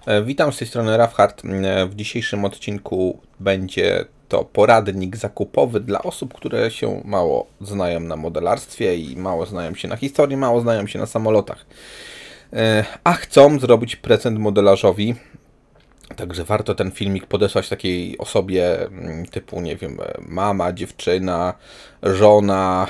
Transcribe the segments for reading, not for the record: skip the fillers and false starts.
Witam z tej strony Rafhard. W dzisiejszym odcinku będzie to poradnik zakupowy dla osób, które się mało znają na modelarstwie i mało znają się na historii, mało znają się na samolotach. A chcą zrobić prezent modelarzowi. Także warto ten filmik podesłać takiej osobie typu, nie wiem, mama, dziewczyna, żona,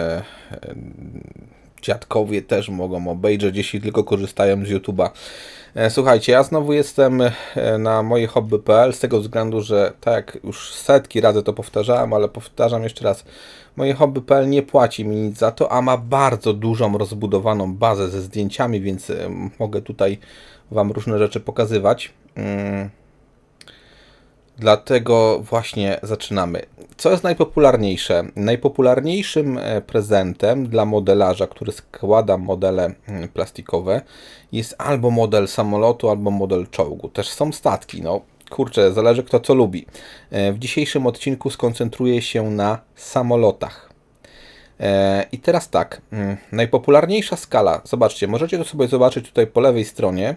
dziadkowie też mogą obejrzeć, jeśli tylko korzystają z YouTube'a. Słuchajcie, ja znowu jestem na moje.hobby.pl z tego względu, że tak jak już setki razy to powtarzałem, ale powtarzam jeszcze raz, moje.hobby.pl nie płaci mi nic za to, a ma bardzo dużą, rozbudowaną bazę ze zdjęciami, więc mogę tutaj Wam różne rzeczy pokazywać. Dlatego właśnie zaczynamy. Co jest najpopularniejsze? Najpopularniejszym prezentem dla modelarza, który składa modele plastikowe, jest albo model samolotu, albo model czołgu. Też są statki, no kurczę, zależy kto co lubi. W dzisiejszym odcinku skoncentruję się na samolotach. I teraz tak, najpopularniejsza skala, zobaczcie, możecie to sobie zobaczyć tutaj po lewej stronie.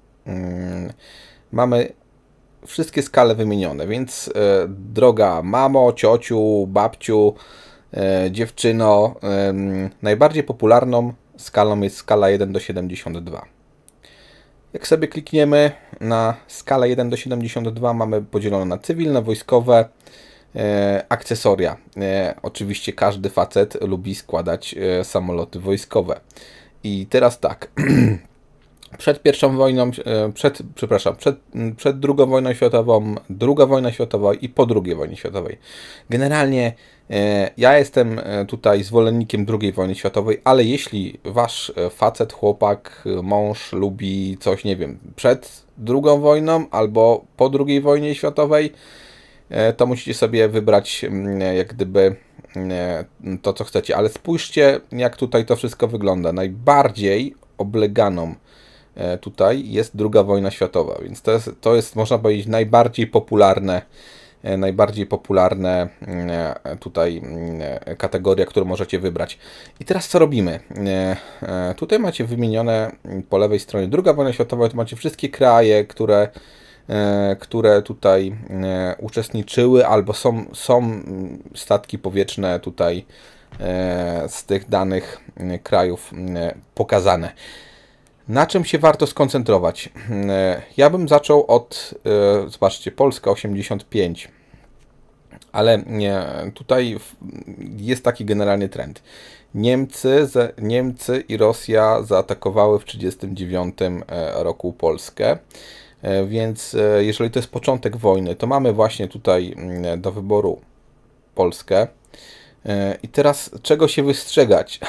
Mamy wszystkie skale wymienione, więc droga mamo, ciociu, babciu, dziewczyno, najbardziej popularną skalą jest skala 1 do 72. Jak sobie klikniemy na skalę 1 do 72, mamy podzielone na cywilne, wojskowe, akcesoria. Oczywiście każdy facet lubi składać samoloty wojskowe. I teraz tak. Przed pierwszą wojną, przed drugą wojną światową, druga wojna światowa i po II wojnie światowej. Generalnie ja jestem tutaj zwolennikiem II wojny światowej, ale jeśli wasz facet, chłopak, mąż lubi coś, nie wiem, przed II wojną albo po II wojnie światowej, to musicie sobie wybrać jak gdyby to, co chcecie. Ale spójrzcie, jak tutaj to wszystko wygląda. Najbardziej obleganą tutaj jest II wojna światowa, więc to jest można powiedzieć najbardziej popularne tutaj kategoria, którą możecie wybrać. I teraz co robimy? Tutaj macie wymienione po lewej stronie II wojna światowa, tu macie wszystkie kraje, które tutaj uczestniczyły, albo są statki powietrzne tutaj z tych danych krajów pokazane. Na czym się warto skoncentrować? Ja bym zaczął od, zobaczcie, Polska 85, ale tutaj jest taki generalny trend. Niemcy i Rosja zaatakowały w 1939 roku Polskę, więc jeżeli to jest początek wojny, to mamy właśnie tutaj do wyboru Polskę. I teraz czego się wystrzegać?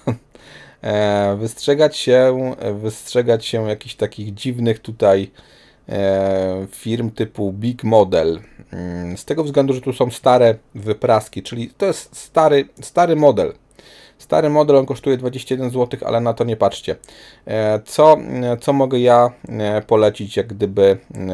Wystrzegać się jakichś takich dziwnych tutaj firm typu Big Model. Z tego względu, że tu są stare wypraski, czyli to jest stary model. Stary model, on kosztuje 21 zł, ale na to nie patrzcie. Co mogę ja polecić, jak gdyby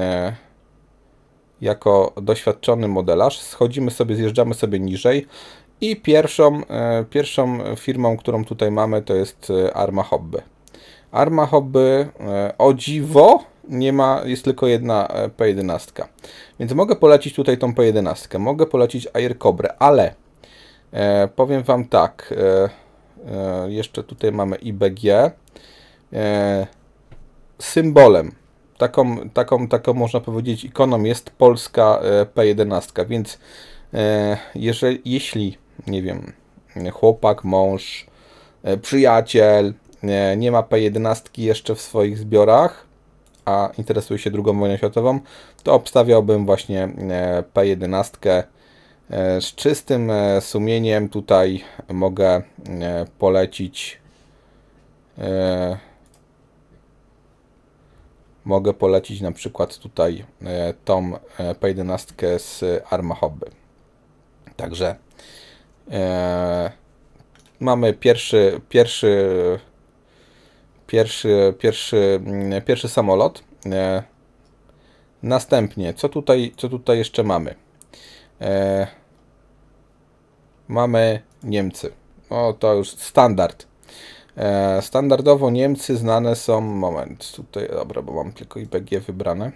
jako doświadczony modelarz? Zjeżdżamy sobie niżej. I pierwszą firmą, którą tutaj mamy, to jest Arma Hobby. Arma Hobby, o dziwo, nie ma, jest tylko jedna P11. Więc mogę polecić tutaj tą P11. Mogę polecić Air Cobra, ale powiem Wam tak. Jeszcze tutaj mamy IBG. Symbolem, taką można powiedzieć ikoną jest polska P11, więc jeśli nie wiem, chłopak, mąż, przyjaciel nie ma P11 jeszcze w swoich zbiorach, a interesuje się II wojną światową, to obstawiałbym właśnie P11. Z czystym sumieniem tutaj mogę polecić na przykład tutaj tą P11 z Arma Hobby. Także mamy pierwszy samolot. Następnie, co tutaj jeszcze mamy? Mamy Niemcy. O, to już standard. Standardowo Niemcy znane są, moment, tutaj, dobra, bo mam tylko IPG wybrane.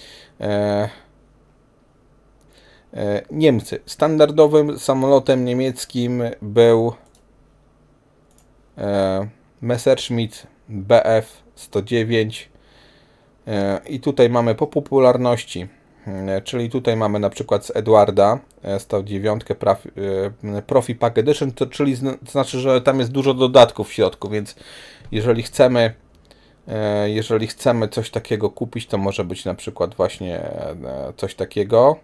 Niemcy. Standardowym samolotem niemieckim był Messerschmitt Bf 109 i tutaj mamy po popularności, czyli tutaj mamy na przykład z Edwarda 109 Profi Pack Edition, to czyli znaczy, że tam jest dużo dodatków w środku, więc jeżeli chcemy coś takiego kupić, to może być na przykład właśnie coś takiego.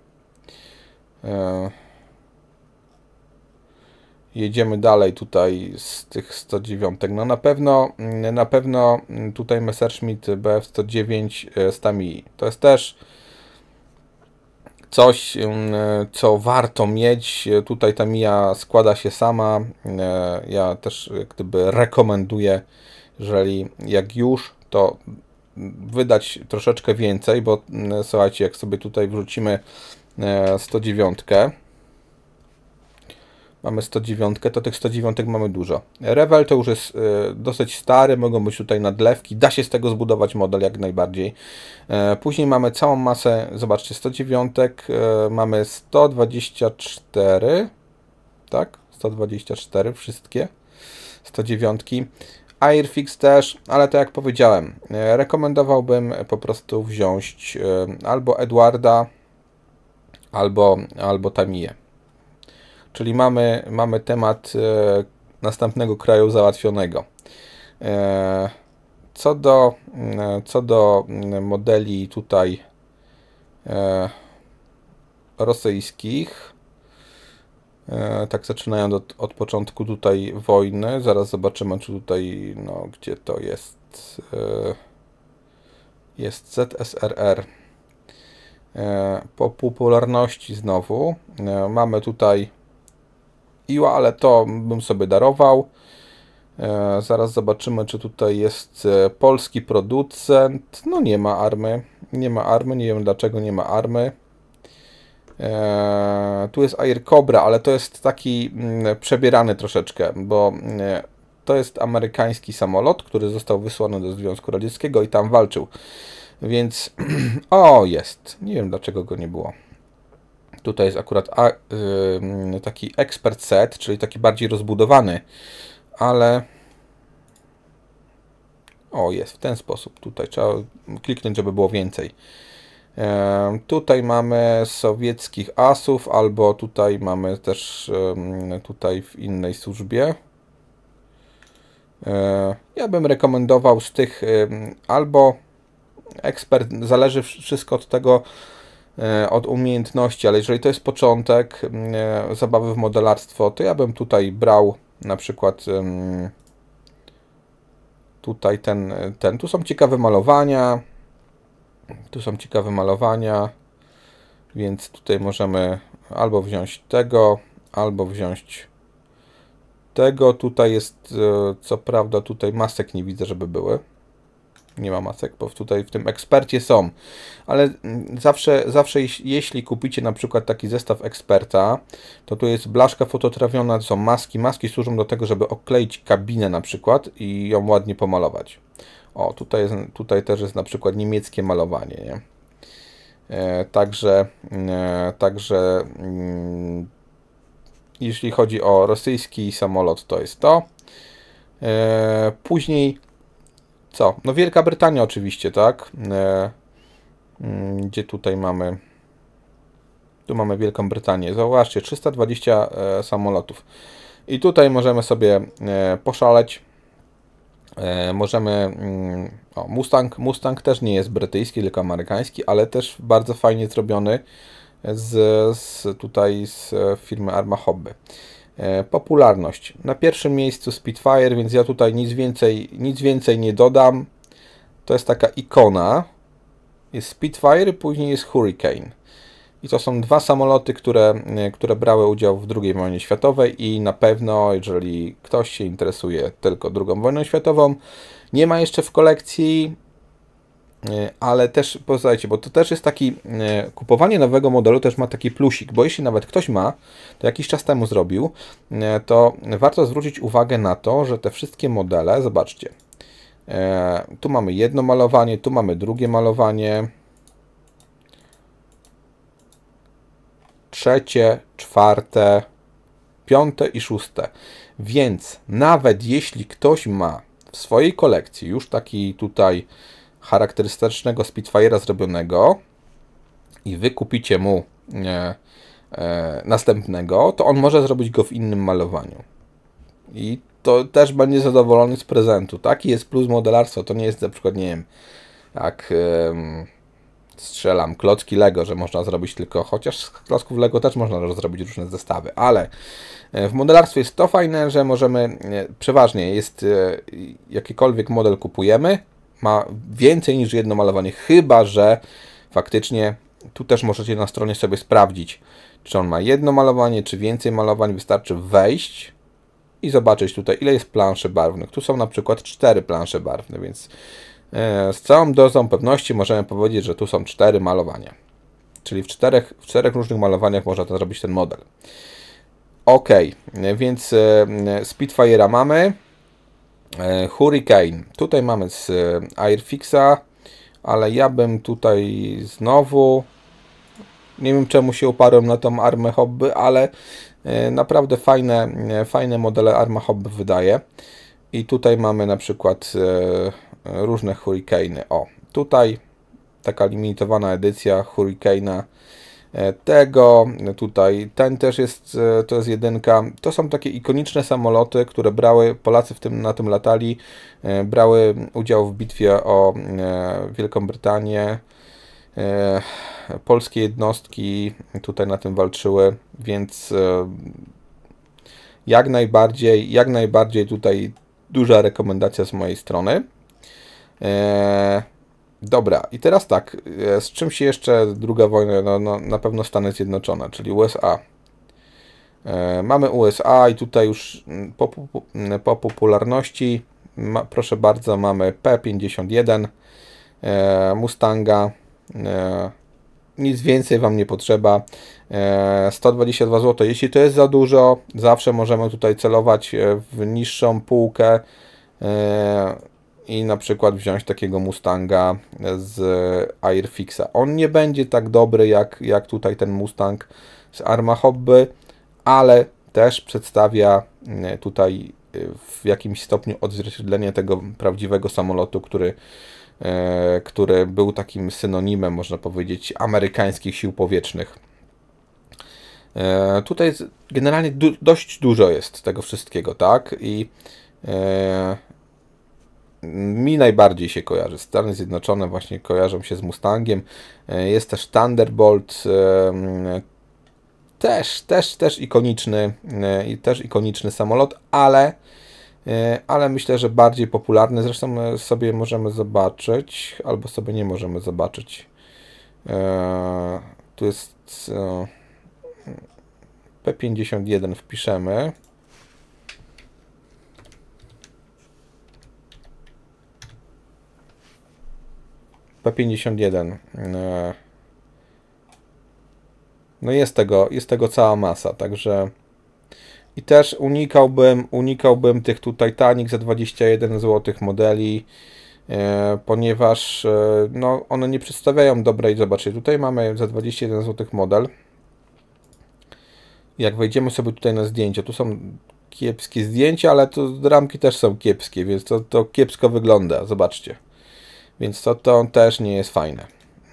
Jedziemy dalej tutaj z tych 109. No na pewno tutaj Messerschmitt Bf 109 z Tamii. To jest też coś, co warto mieć. Tutaj Tamiya składa się sama. Ja też jak gdyby rekomenduję, jeżeli jak już, to wydać troszeczkę więcej, bo słuchajcie, jak sobie tutaj wrzucimy 109, mamy 109, to tych 109 mamy dużo. Rewel to już jest dosyć stary, mogą być tutaj nadlewki, da się z tego zbudować model jak najbardziej. Później mamy całą masę, zobaczcie, 109, mamy 124, tak? 124 wszystkie, 109. Airfix też, ale to jak powiedziałem, rekomendowałbym po prostu wziąć albo Edwarda, albo Tamiję. Czyli mamy temat następnego kraju załatwionego. Co do modeli tutaj rosyjskich, tak zaczynają od początku tutaj wojny. Zaraz zobaczymy, czy tutaj, no, gdzie to jest. Jest ZSRR. Po popularności znowu mamy tutaj Iła, ale to bym sobie darował. Zaraz zobaczymy, czy tutaj jest polski producent. No nie ma army. Nie ma army, nie wiem dlaczego nie ma army. Tu jest Air Cobra, ale to jest taki przebierany troszeczkę, bo to jest amerykański samolot, który został wysłany do Związku Radzieckiego i tam walczył. Więc o, jest. Nie wiem dlaczego go nie było. Tutaj jest akurat taki expert set, czyli taki bardziej rozbudowany, ale o, jest w ten sposób. Tutaj trzeba kliknąć, żeby było więcej. Tutaj mamy sowieckich asów, albo tutaj mamy też tutaj w innej służbie. Ja bym rekomendował z tych albo ekspert, zależy wszystko od tego, od umiejętności, ale jeżeli to jest początek zabawy w modelarstwo, to ja bym tutaj brał na przykład tutaj tu są ciekawe malowania, więc tutaj możemy albo wziąć tego, albo wziąć tego. Tutaj jest, co prawda tutaj masek nie widzę, żeby były. Nie ma masek, bo tutaj w tym ekspercie są, ale zawsze jeśli kupicie na przykład taki zestaw eksperta, to tu jest blaszka fototrawiona, to są maski. Maski służą do tego, żeby okleić kabinę na przykład i ją ładnie pomalować. O, tutaj też jest na przykład niemieckie malowanie, nie? Także jeśli chodzi o rosyjski samolot, to jest to. Później co? No Wielka Brytania oczywiście, tak? Gdzie tutaj mamy? Tu mamy Wielką Brytanię. Zauważcie, 320 samolotów. I tutaj możemy sobie poszaleć. Możemy... O, Mustang też nie jest brytyjski, tylko amerykański, ale też bardzo fajnie zrobiony tutaj z firmy Arma Hobby. Popularność. Na pierwszym miejscu Spitfire, więc ja tutaj nic więcej nie dodam. To jest taka ikona. Jest Spitfire, później jest Hurricane. I to są dwa samoloty, które brały udział w II wojnie światowej i na pewno, jeżeli ktoś się interesuje tylko II wojną światową, nie ma jeszcze w kolekcji, Ale też, posłuchajcie, bo to też jest taki, kupowanie nowego modelu też ma taki plusik, bo jeśli nawet ktoś ma, to jakiś czas temu zrobił, to warto zwrócić uwagę na to, że te wszystkie modele, zobaczcie, tu mamy jedno malowanie, tu mamy drugie malowanie, trzecie, czwarte, piąte i szóste. Więc nawet jeśli ktoś ma w swojej kolekcji już taki tutaj charakterystycznego Spitfire'a zrobionego i wy kupicie mu następnego, to on może zrobić go w innym malowaniu. I to też będzie zadowolony z prezentu. Taki jest plus modelarstwa. To nie jest na przykład, nie wiem, jak strzelam, klocki Lego, że można zrobić tylko, chociaż z klocków Lego też można zrobić różne zestawy, ale w modelarstwie jest to fajne, że możemy, przeważnie jest, jakikolwiek model kupujemy, ma więcej niż jedno malowanie, chyba że faktycznie tu też możecie na stronie sobie sprawdzić, czy on ma jedno malowanie, czy więcej malowań. Wystarczy wejść i zobaczyć tutaj, ile jest planszy barwnych. Tu są na przykład 4 plansze barwne, więc z całą dozą pewności możemy powiedzieć, że tu są 4 malowania. Czyli w czterech różnych malowaniach można to zrobić ten model. Ok, więc Spitfire'a mamy. Hurricane. Tutaj mamy z Airfixa, ale ja bym tutaj znowu, nie wiem czemu się uparłem na tą armę hobby, ale naprawdę fajne modele arma hobby wydaje. I tutaj mamy na przykład różne Hurricane'y. O, tutaj taka limitowana edycja Hurricane'a tego, tutaj ten też jest, to jest jedynka. To są takie ikoniczne samoloty, które brały, Polacy na tym latali, brały udział w bitwie o Wielką Brytanię. Polskie jednostki tutaj na tym walczyły, więc jak najbardziej tutaj duża rekomendacja z mojej strony. Dobra, i teraz tak, z czym się jeszcze druga wojna, no, na pewno Stany Zjednoczone, czyli USA. Mamy USA i tutaj już po popularności, proszę bardzo, mamy P-51, Mustanga, nic więcej Wam nie potrzeba, 122 zł. Jeśli to jest za dużo, zawsze możemy tutaj celować w niższą półkę i na przykład wziąć takiego Mustanga z Airfixa. On nie będzie tak dobry jak tutaj ten Mustang z Arma Hobby, ale też przedstawia tutaj w jakimś stopniu odzwierciedlenie tego prawdziwego samolotu, który był takim synonimem, można powiedzieć, amerykańskich sił powietrznych. Tutaj generalnie dość dużo jest tego wszystkiego, tak? I mi najbardziej się kojarzy. Stany Zjednoczone właśnie kojarzą się z Mustangiem. Jest też Thunderbolt, też ikoniczny samolot, ale myślę, że bardziej popularny. Zresztą sobie możemy zobaczyć, albo sobie nie możemy zobaczyć. Tu jest P-51, wpiszemy. P-51. No jest tego cała masa, także i też unikałbym tych tutaj tanik za 21 zł modeli, ponieważ no, one nie przedstawiają dobrej, zobaczcie, tutaj mamy za 21 zł model. Jak wejdziemy sobie tutaj na zdjęcia, tu są kiepskie zdjęcia, ale tu ramki też są kiepskie, więc to kiepsko wygląda, zobaczcie. Więc to też nie jest fajne.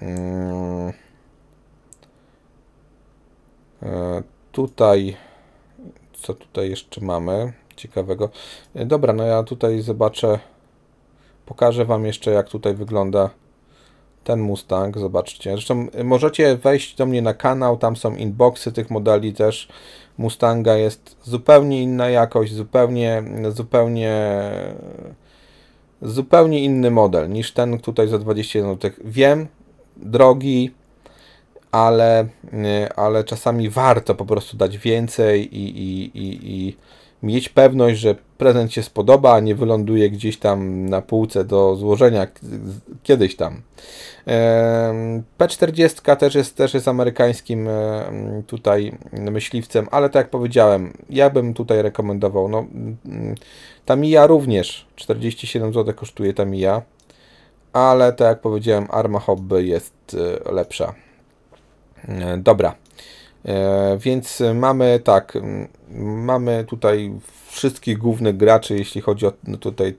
Tutaj, co tutaj jeszcze mamy ciekawego? Dobra, no ja tutaj pokażę Wam jeszcze, jak tutaj wygląda ten Mustang, zobaczcie. Zresztą możecie wejść do mnie na kanał, tam są inboxy tych modeli też. Mustanga jest zupełnie inna jakość, zupełnie inny model niż ten tutaj za 21 zł. Wiem, drogi, ale czasami warto po prostu dać więcej mieć pewność, że prezent się spodoba, a nie wyląduje gdzieś tam na półce do złożenia kiedyś tam. P40 też jest amerykańskim tutaj myśliwcem, ale tak jak powiedziałem, ja bym tutaj rekomendował, no, Tamiya również 47 zł kosztuje Tamiya, ale tak jak powiedziałem, Arma Hobby jest lepsza. Dobra, więc mamy tak, mamy tutaj wszystkich głównych graczy, jeśli chodzi o tutaj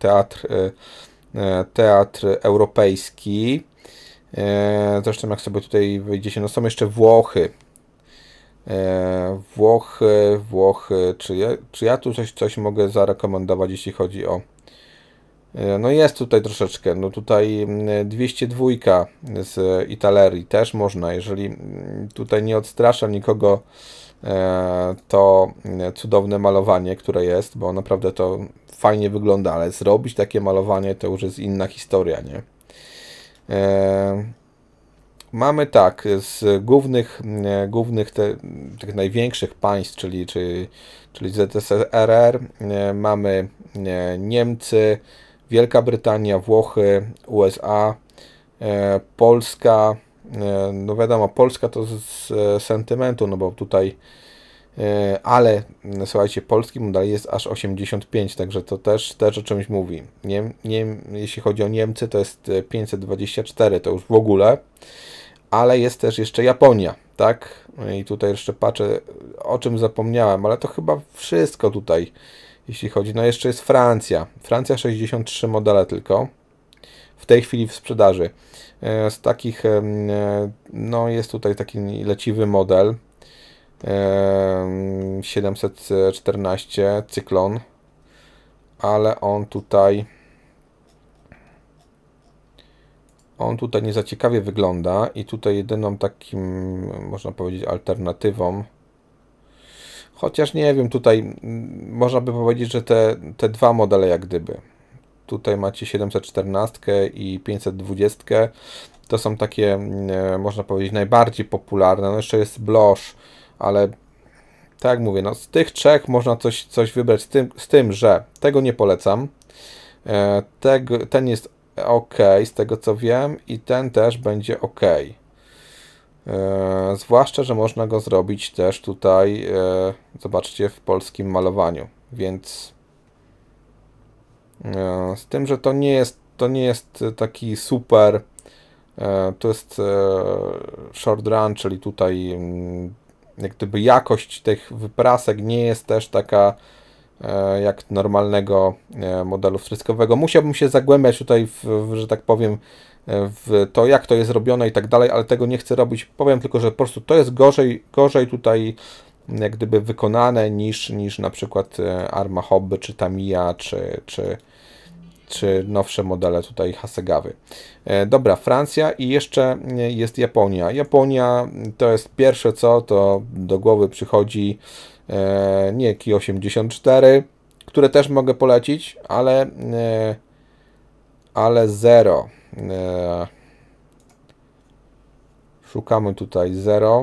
teatr europejski. Zresztą jak sobie tutaj wyjdziecie, no są jeszcze Włochy. Włochy, czy ja tu coś mogę zarekomendować, jeśli chodzi o... No jest tutaj troszeczkę, no tutaj 202 z Italerii też można, jeżeli tutaj nie odstrasza nikogo to cudowne malowanie, które jest, bo naprawdę to fajnie wygląda, ale zrobić takie malowanie to już jest inna historia, nie? Mamy tak, z głównych tych największych państw, czyli ZSRR, mamy Niemcy, Wielka Brytania, Włochy, USA, Polska. No wiadomo, Polska to z sentymentu, no bo tutaj, ale słuchajcie, polski model jest aż 85, także to też o czymś mówi. Jeśli chodzi o Niemcy, to jest 524, to już w ogóle, ale jest też jeszcze Japonia, tak? I tutaj jeszcze patrzę, o czym zapomniałem, ale to chyba wszystko tutaj, jeśli chodzi. No jeszcze jest Francja. Francja 63 modele tylko w tej chwili w sprzedaży. Z takich, no jest tutaj taki leciwy model 714 Cyklon, ale on tutaj nie za ciekawie wygląda i tutaj jedyną takim, można powiedzieć, alternatywą, chociaż nie wiem, tutaj można by powiedzieć, że te dwa modele jak gdyby, tutaj macie 714 i 520, to są takie, można powiedzieć, najbardziej popularne. No jeszcze jest Bloch, ale tak jak mówię, no z tych trzech można coś wybrać, z tym, że tego nie polecam, ten jest ok, z tego co wiem, i ten też będzie ok. Zwłaszcza, że można go zrobić też tutaj, zobaczcie, w polskim malowaniu, więc z tym, że to nie jest taki super, to jest short run, czyli tutaj jak gdyby jakość tych wyprasek nie jest też taka jak normalnego modelu wtryskowego. Musiałbym się zagłębiać tutaj, że tak powiem, w to, jak to jest robione i tak dalej, ale tego nie chcę robić. Powiem tylko, że po prostu to jest gorzej tutaj jak gdyby wykonane niż na przykład Arma Hobby, czy Tamiya, czy nowsze modele tutaj Hasegawy. Dobra, Francja i jeszcze jest Japonia. Japonia to jest pierwsze, co to do głowy przychodzi, nie Ki-84, które też mogę polecić, ale Zero. Szukamy tutaj Zero.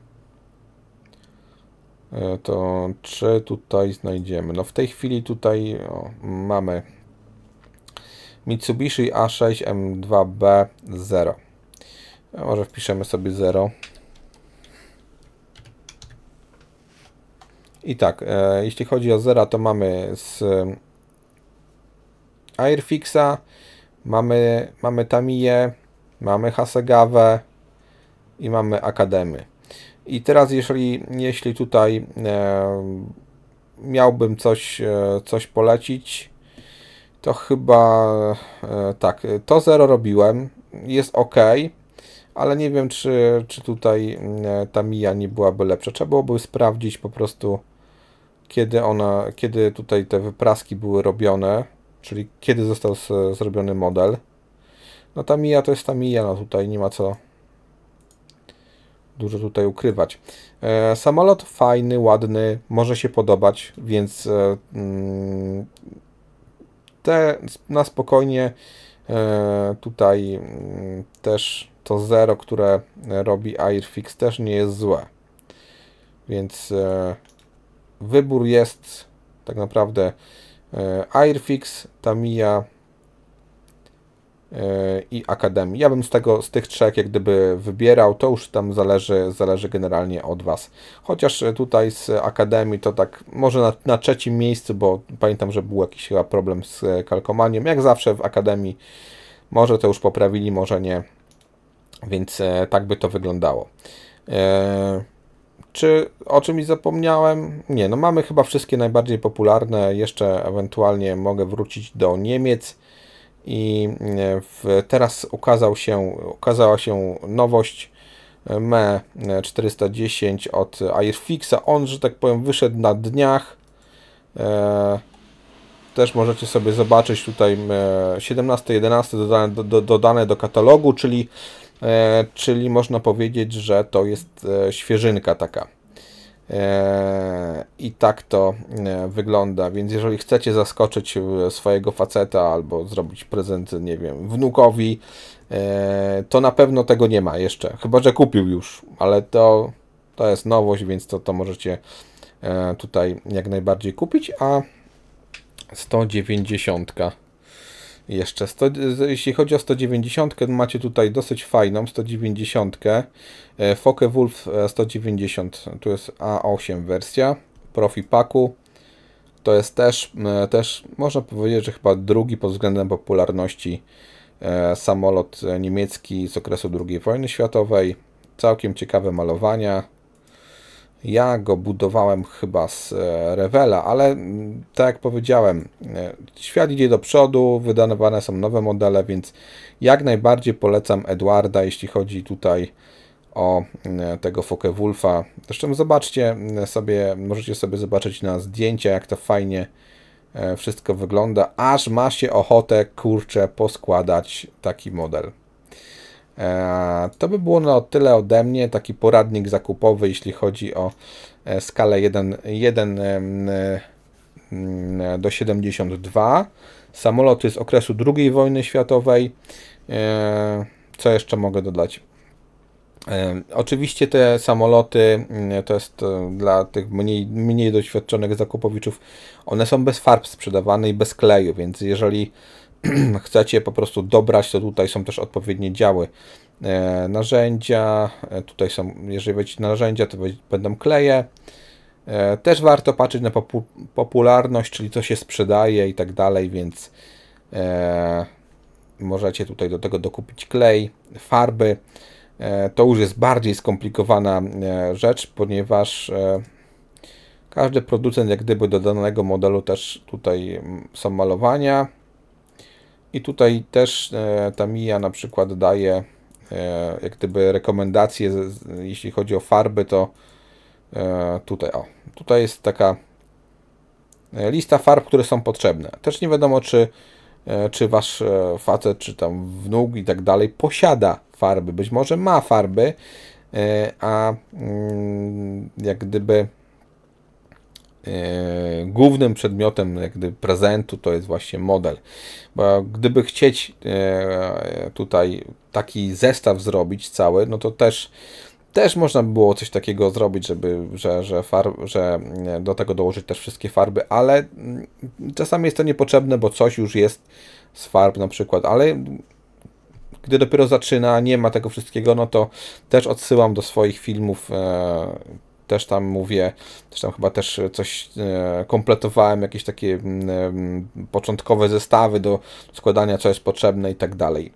To czy tutaj znajdziemy? No w tej chwili tutaj mamy Mitsubishi A6 M2B 0. Może wpiszemy sobie 0. I tak, jeśli chodzi o Zera, to mamy z Airfixa, mamy Tamiyę, mamy Hasegawę i mamy Akademy. I teraz jeśli tutaj miałbym coś polecić, to chyba tak, to Zero robiłem, jest ok, ale nie wiem, czy tutaj Tamiya nie byłaby lepsza. Trzeba byłoby sprawdzić po prostu, kiedy tutaj te wypraski były robione, czyli kiedy został zrobiony model. No Tamiya to jest Tamiya, no tutaj nie ma co dużo tutaj ukrywać. Samolot fajny, ładny, może się podobać, więc na spokojnie tutaj też to Zero, które robi Airfix, też nie jest złe. Więc wybór jest tak naprawdę Airfix, Tamiya i Academy. Ja bym z tych trzech jak gdyby wybierał, to już tam zależy generalnie od Was. Chociaż tutaj z Academy to tak może na trzecim miejscu, bo pamiętam, że był jakiś chyba problem z kalkomaniem. Jak zawsze w Academy może to już poprawili, może nie, więc tak by to wyglądało. Czy o czymś zapomniałem? Nie, no mamy chyba wszystkie najbardziej popularne, jeszcze ewentualnie mogę wrócić do Niemiec i teraz ukazała się nowość ME 410 od Airfixa. On, że tak powiem, wyszedł na dniach. Też możecie sobie zobaczyć tutaj 17.11 dodane do katalogu, czyli można powiedzieć, że to jest świeżynka taka. I tak to wygląda, więc jeżeli chcecie zaskoczyć swojego faceta albo zrobić prezent, nie wiem, wnukowi, to na pewno tego nie ma jeszcze, chyba że kupił już, ale to jest nowość, więc to możecie tutaj jak najbardziej kupić. A 190 jeszcze, jeśli chodzi o 190, macie tutaj dosyć fajną 190, Focke-Wulf 190, tu jest A8 wersja, Profi Packu, to jest też można powiedzieć, że chyba drugi pod względem popularności samolot niemiecki z okresu II wojny światowej, całkiem ciekawe malowania. Ja go budowałem chyba z Revela, ale tak jak powiedziałem, świat idzie do przodu, wydawane są nowe modele, więc jak najbardziej polecam Eduarda, jeśli chodzi tutaj o tego Focke-Wulfa. Zresztą zobaczcie sobie, możecie sobie zobaczyć na zdjęcia, jak to fajnie wszystko wygląda, aż ma się ochotę, kurczę, poskładać taki model. To by było na tyle ode mnie, taki poradnik zakupowy, jeśli chodzi o skalę 1 do 72. Samoloty z okresu II wojny światowej. Co jeszcze mogę dodać? Oczywiście te samoloty, to jest dla tych mniej doświadczonych zakupowiczów, one są bez farb sprzedawane i bez kleju, więc jeżeli chcecie po prostu dobrać, to tutaj są też odpowiednie działy. Narzędzia, tutaj są, jeżeli wejdziecie na narzędzia, to będą kleje. Też warto patrzeć na popularność, czyli co się sprzedaje i tak dalej, więc możecie tutaj do tego dokupić klej, farby. To już jest bardziej skomplikowana rzecz, ponieważ każdy producent jak gdyby do danego modelu też tutaj są malowania. I tutaj też Tamiya na przykład daje jak gdyby rekomendacje, jeśli chodzi o farby, to tutaj jest taka lista farb, które są potrzebne. Też nie wiadomo, czy wasz facet, czy tam wnuk i tak dalej posiada farby. Być może ma farby, a jak gdyby głównym przedmiotem jak gdyby prezentu to jest właśnie model, bo gdyby chcieć tutaj taki zestaw zrobić cały, no to też można by było coś takiego zrobić, że do tego dołożyć też wszystkie farby, ale czasami jest to niepotrzebne, bo coś już jest z farb na przykład, ale gdy dopiero zaczyna, nie ma tego wszystkiego, no to też odsyłam do swoich filmów, też tam mówię, też tam chyba też coś kompletowałem, jakieś takie początkowe zestawy do składania, co jest potrzebne i tak dalej.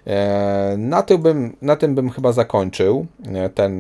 Na tym bym chyba zakończył ten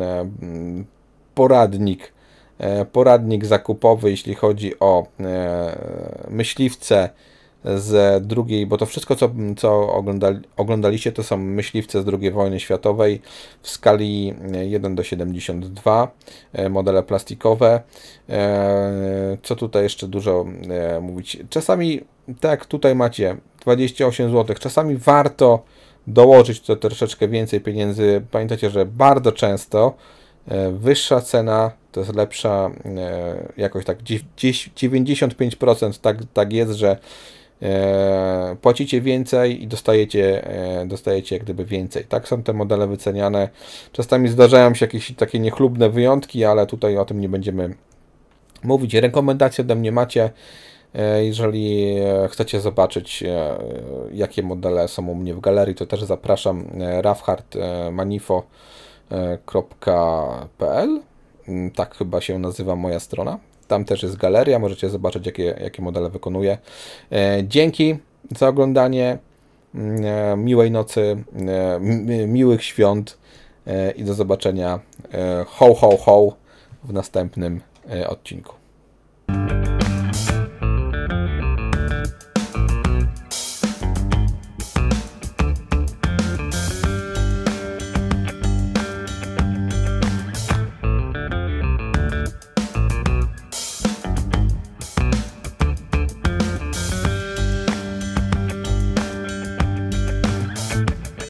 poradnik zakupowy, jeśli chodzi o myśliwce z drugiej, bo to wszystko, co oglądaliście, to są myśliwce z II wojny światowej w skali 1 do 72, modele plastikowe. Co tutaj jeszcze dużo mówić? Czasami, tak, tutaj macie 28 zł, czasami warto dołożyć to troszeczkę więcej pieniędzy. Pamiętajcie, że bardzo często wyższa cena to jest lepsza jakoś tak 95% tak jest, że płacicie więcej i dostajecie jak gdyby więcej. Tak są te modele wyceniane. Czasami zdarzają się jakieś takie niechlubne wyjątki, ale tutaj o tym nie będziemy mówić. Rekomendacje ode mnie macie. Jeżeli chcecie zobaczyć, jakie modele są u mnie w galerii, to też zapraszam ravhardmanifo.pl. Tak chyba się nazywa moja strona. Tam też jest galeria, możecie zobaczyć, jakie modele wykonuję. Dzięki za oglądanie. Miłej nocy, miłych świąt i do zobaczenia ho, ho, ho w następnym odcinku.